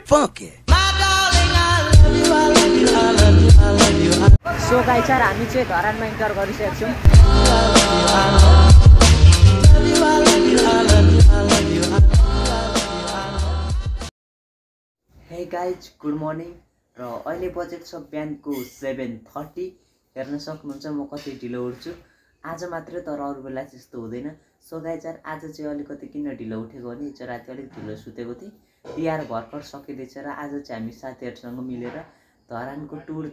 funky. So guys यार हामी चाहिँ धरानमा इन्टर गरिसकेका छौं। हे गाइज गुड मर्निङ र अहिले बजेको छ बिहानको 7:30। हेर्न सक्नुहुन्छ म कति ढिलो उठ्छु आज मात्र, तर अरु बेला त्यस्तो हुँदैन। सो गाइज यार आज चाहिँ अलिकति किन ढिलो उठेको भने हिजो राति अलिक ढिलो सुतेको थिएँ। तिहार भर्खर सकिँदैछ र आज चाहिँ हामी साथीहरुसँग मिलेर धरान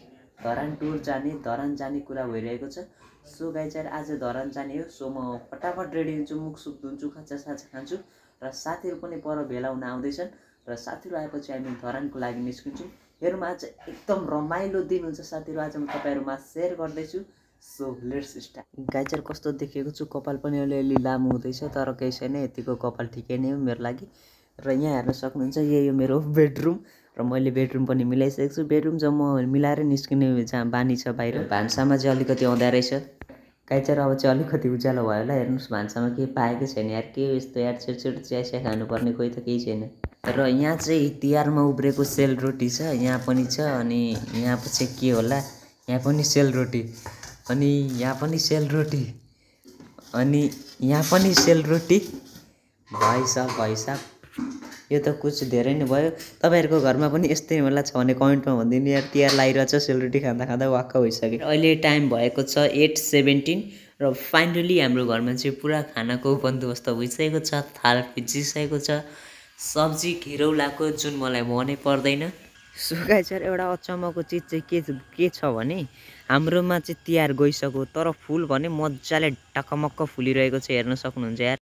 जाने कुरा भइरहेको छ। सो गाइज यार आज धरान जाने हो। सो म फटाफट रेडी हुन्छु, मुख सुख धुन्छु, खाजा साजा खान्छु र साथीहरु पनि पर भेला हुन आउँदैछन् र साथीहरु आएपछि हामी धरानको लागि निस्किन्छौँ। हेरौँ आज एकदम रमाइलो दिन हुन्छ साथीहरु, आज म तपाईहरुमा शेयर गर्दैछु। So let's start. गाइज यार कस्तो देखेको छु, कपाल पनि अलिअलि लामो हुँदैछ तर केही छैन, यतिको कपाल ठिकै नै हो मेरो लागि। र यहाँ हेर्न सक्नुहुन्छ यही हो मेरो बेडरुम र मैले बेडरुम पनि मिलाइसकेको छु। बेडरुम चाहिँ म मिलाएर निस्किने जहाँ बानी छ बाहिर। भान्सामा चाहिँ अलिकति आउँदा रहेछ। गाइज यार अब चाहिँ अलिकति उज्यालो भयो होला। हेर्नुहोस् भान्सामा केही पाएकै छैन यार, के यस्तो यार छिटो चिया खानुपर्ने, कोही त केही छैन। र यहाँ चाहिँ तिहारमा उब्रेको सेलरोटी छ, यहाँ पनि छ, अनि यहाँ पछि के होला, यहाँ पनि सेलरोटी, अनि यहाँ पनि सेलरोटी, अनि यहाँ पनि सेलरोटी। भाइ साहब यो त कुछ धेरै नै भयो। तपाईहरुको घरमा पनि यस्तै होला छ भने कमेन्टमा भनिदिनु यार, तिहार लागिरहेछ सेलरोटी खाँदा खाँदा वाक्क भइसक्यो। अहिले टाइम भएको छ 8:17 र फाइनली हाम्रो घरमा चाहिँ पुरा खानाको बन्दोबस्त भइसकेको छ। थाल फिजिसकेको छ, सब्जी घिरौलाको जुन मलाई मनै पर्दैन। सो गाइस यार एउटा अचम्मको चिज चाहिँ के छ भने हाम्रोमा चाहिँ तिहार गइसक्यो तर फुल भने मज्जाले टकमक्क फुलिरहेको छ। हेर्न सक्नुहुन्छ यार।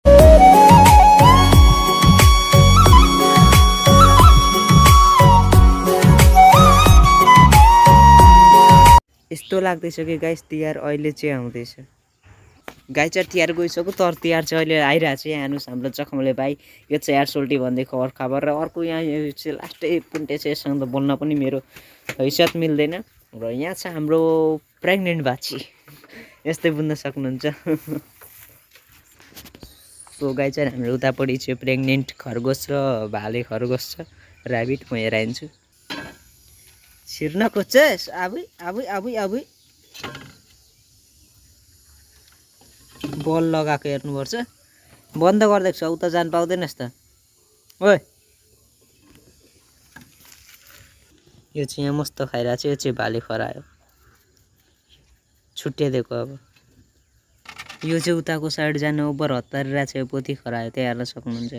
यस्तो लाग्दैछ कि गाइस तिहार अहिले चाहिँ आउँदैछ। गाइस यार तिहार गइसक्यो तर तिहार चाहिँ अहिले आइरहेको छ। यहाँ हेर्नुहोस् हाम्रो जखमले भाइ यो चाहिँ यार सोल्टी भन्दै खबर र अर्को यहाँ यो चाहिँ लास्टै पुन्टे छ, यससँग त बोल्न पनि मेरो हैसियत मिल्दैन। र यहाँ छ हाम्रो प्रेग्नेन्ट बाछी, यस्तै बुझ्न सक्नुहुन्छ। सो गाइस यार हाम्रो उतापट्टि चाहिँ प्रेग्नेन्ट खरगोश र भाले खरगोश छ, ऱ्याबिट। म हेराइन्छु छिर्न खोज्छस् आबु बल लगाएको हेर्नुपर्छ। बन्द गरिदिएको छ, उता जान पाउँदैनस् त। ओए यो चाहिँ यहाँ मस्त खाइरहेको छ, यो चाहिँ भाले खरायो, छुट्याइदिएको। अब यो चाहिँ उताको साइड जाने ओभर हतारिरहेको छ, यो पोथी खरायो, त्यहाँ हेर्न सक्नुहुन्छ।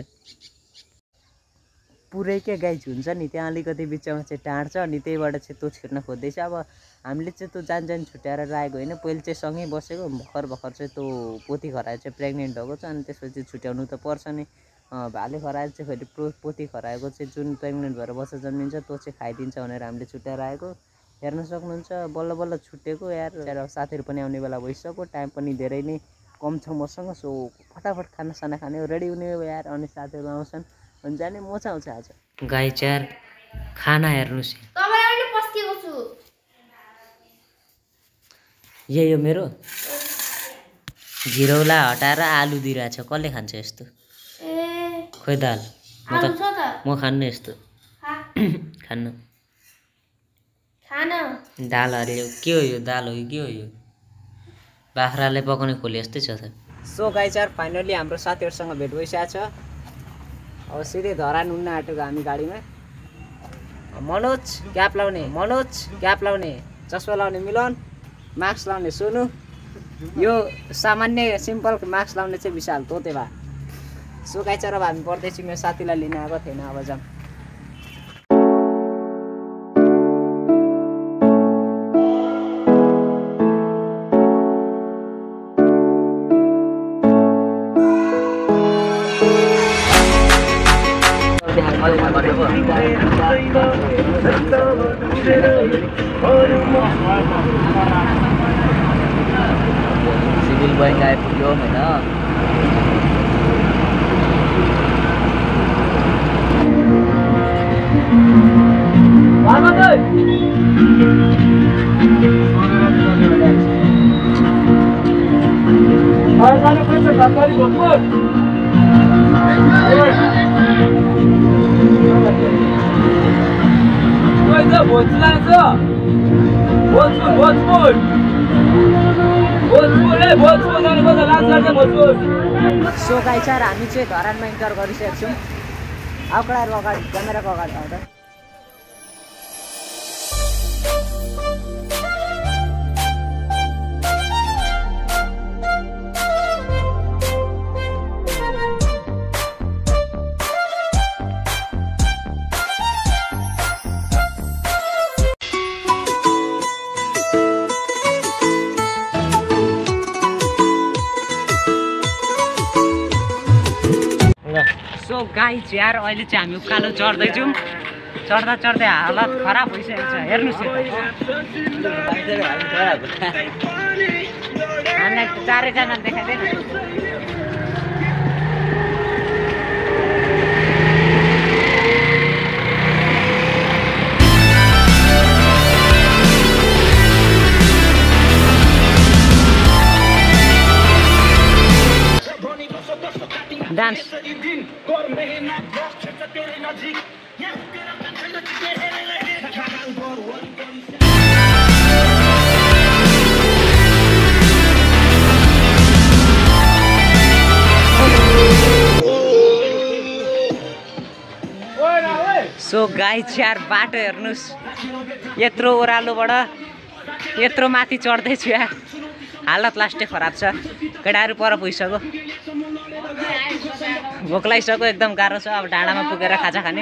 पुरै के गाइज हुन्छ नि त्यहाँ अलिकति बिचमा चाहिँ टाढ छ, अनि त्यहीबाट चाहिँ त्यो छिर्न खोज्दैछ। अब हामीले चाहिँ त्यो जान छुट्याएर राखेको होइन, पहिले चाहिँ सँगै बसेको, भर्खर चाहिँ त्यो पोथी खरायो चाहिँ प्रेग्नेन्ट भएको छ, अनि त्यसपछि छुट्याउनु त पर्छ नि। भाले खरायो चाहिँ फेरि पोथी खराएको चाहिँ जुन प्रेग्नेन्ट भएर बच्चा जन्मिन्छ त्यो चाहिँ खाइदिन्छ भनेर हामीले छुट्याएर आएको। हेर्न सक्नुहुन्छ बल्ल बल्ल छुट्टेको यार। साथीहरू पनि आउने बेला भइसक्यो, टाइम पनि धेरै नै कम छ मसँग। सो फटाफट खानासाना खाने रेडी हुने हो यार, अनि साथीहरू आउँछन् अनि जाने मजा आउँछ आज। गाइस यार खाना हेर्नुस्, यही हो मेरो घिरौला हटाएर आलु दिइरहेछ। कसले खान्छ यस्तो? खोइ दाल, म खान्न यस्तो। खान्न दाल हाल्यो। के हो यो? दाल हो कि के हो यो? बाख्राले पकाउने खोली जस्तै छ त। सो गाइस यार फाइनली हाम्रो साथीहरूसँग भेट भइसकेको छ। अब सिधै धरान उड्न आँटेको हामी गाडीमा। मनोज क्याप लाउने, चस्मा लाउने मिलन, मास्क लाउने सुनु, यो सामान्य सिम्पल मास्क लाउने चाहिँ विशाल तोते भा। सो गाइस यार अब हामी पर्दैछु, मेरो साथीलाई लिन आएको थिएन, अब जाऊँ। सिभिल बैंक आइपुग्यो होइन। सो गाइस यार हामी चाहिँ धरानमा इन्टर गरिसकेको छौँ आउकडाहरु अगाडि क्यामेराको अगाडि आउँदा सो गाइस यार अहिले चाहिँ हामी उकालो चढ्दैछौँ चढ्दा चढ्दै हालत खराब भइसकेको छ हेर्नुस् हामीलाई चारैजना देखाइदिएन डान्स सो गाइस यार बाटो हेर्नुस् यत्रो ओह्रालोबाट यत्रो माथि चढ्दैछु यार हालत लास्टै खराब छ केटाहरू पर पुगिसक्यो भोक लागिसक्यो एकदम गाह्रो छ अब डाँडामा पुगेर खाजा खाने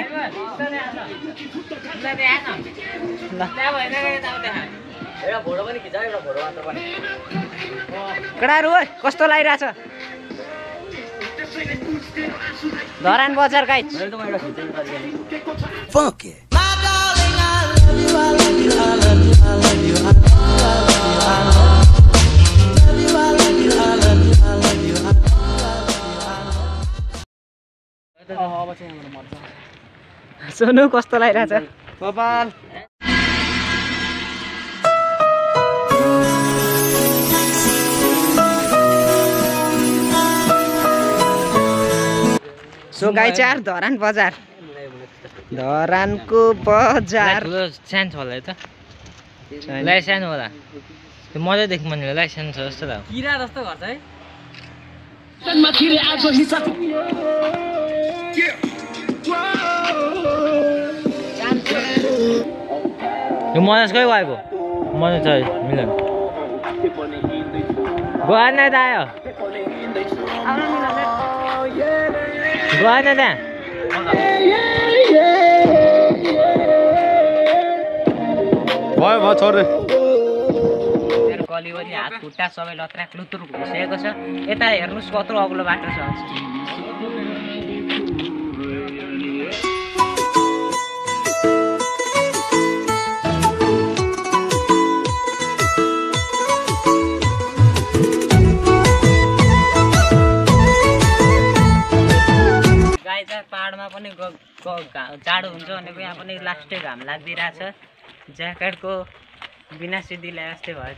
केटाहरू ओइ कस्तो लागिरहेछ धरान बजार गाइस सोनु कस्तो लागिरहेछ कपाल सो गाइस यार धरान बजार धरानको बजार सानो छ होला त लाइ सानो होला त्यो मजा देख्नु मन लाइ सानो छ जस्तो लाग्यो किरा जस्तो गर्छ है यो मजा कहीँ गएको मजा छ मिलन गएन त आयो गएन त्यहाँ भयो भयो छोड्दै गलिवली हात खुट्टा सबै लत्राक लुतुर घुसेको छ यता हेर्नुस् कत्रो अग्लो बाटो छ पहाडमा पनि जाडो हुन्छ भनेको यहाँ पनि लास्टै घाम लाग्दिरहेछ ज्याकेटको बिना सिद्धिलाई जस्तै भएछ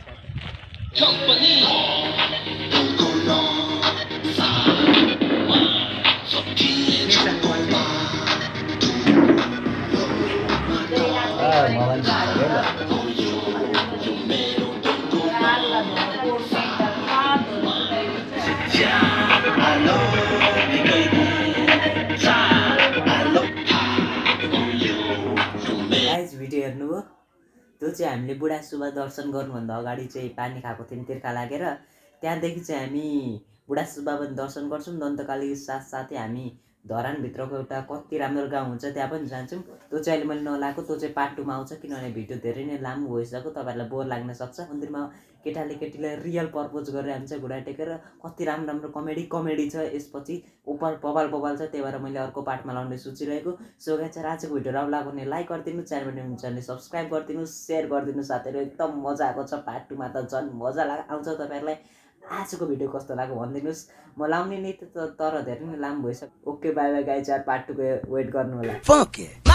भिडियो हेर्नुभयो त्यो चाहिँ हामीले बुढा सुब्बा दर्शन गर्नुभन्दा अगाडि चाहिँ पानी खाएको थियौँ तिर्खा लागेर त्यहाँदेखि चाहिँ हामी बुढा सुब्बा पनि दर्शन गर्छौँ दन्तकाली साथसाथै हामी धरानभित्रको एउटा कति राम्रो गाउँ हुन्छ त्यहाँ पनि जान्छौँ त्यो चाहिँ अहिले मैले नलाएको त्यो चाहिँ पार्ट 2 मा आउँछ किनभने भिडियो धेरै नै लामो भइसक्यो तपाईँहरूलाई बोर लाग्न सक्छ मन्दिरमा केटाले केटीलाई रियल प्रपोज गरेर हामी चाहिँ घुँडा टेकेर कति राम्रो राम्रो कमेडी छ यसपछि उपर बबाल छ त्यही भएर मैले अर्को पार्टमा लाउने सोचिरहेको सो गाइस आजको भिडियो राम्रो लाग्यो भने लाइक गरिदिनु च्यानल हुन्छ सब्सक्राइब गरिदिनु सेयर गरिदिनु साथीहरू एकदम मजा आएको छ पार्ट 2 मा त झन् मजा आउँछ तपाईँहरूलाई आजको भिडियो कस्तो लाग्यो भनिदिनुस् म लाउने नै तर धेरै नै लामो भइसक्यो okay bye bye guys part 2 को वेट गर्नु होला